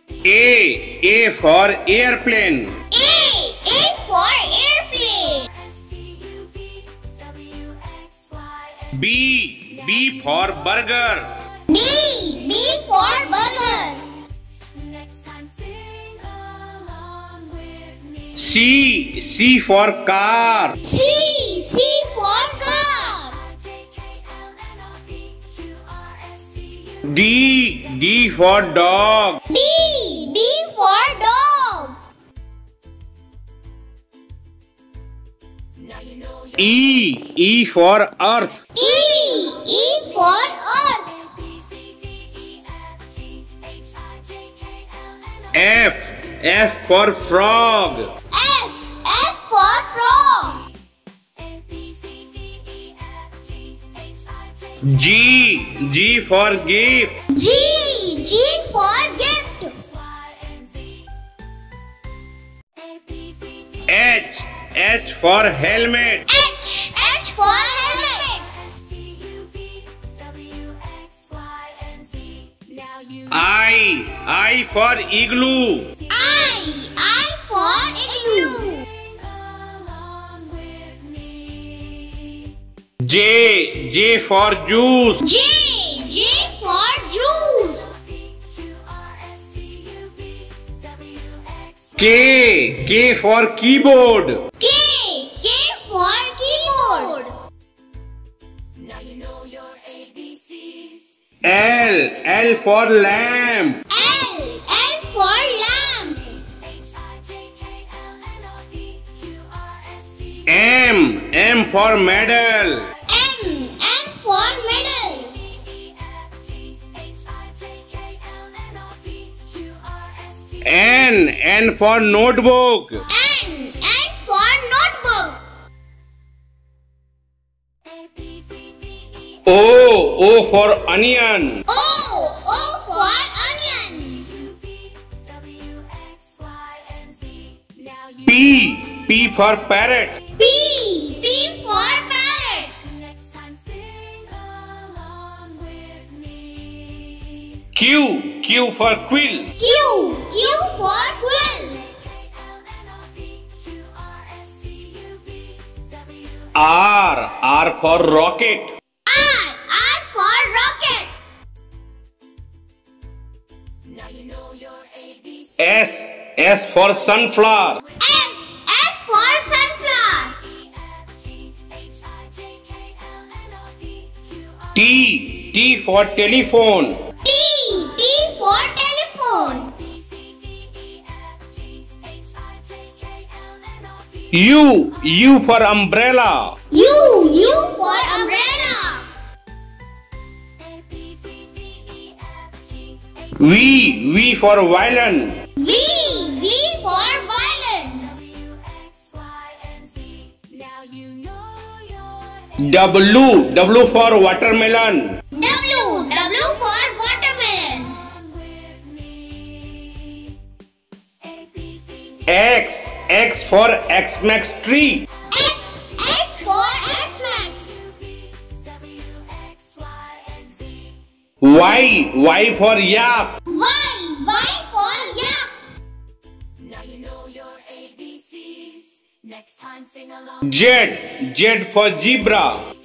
A for airplane. A for airplane. B for burger. B for burger. C for car. C for car. D for dog. D for dog. E for earth. E for earth. F for frog. F for frog. G for gift. G for gift. H for helmet. H for helmet. I for igloo. I for igloo. J for juice. J for juice. K for keyboard. K for keyboard. L for lamp. L for lamp. M for medal. M for medal. N for notebook. N for notebook. O for onion. O for onion. P for parrot. P for parrot. Q for quill. Q for quill. R for rocket. R for rocket. S for sunflower. S for sunflower. T for telephone. T for telephone. U for umbrella. U for umbrella. V for violin. V for violin. W for watermelon. W for watermelon. X for Xmas tree. X for Xmas. Y for yak. Y for yak. Z for zebra.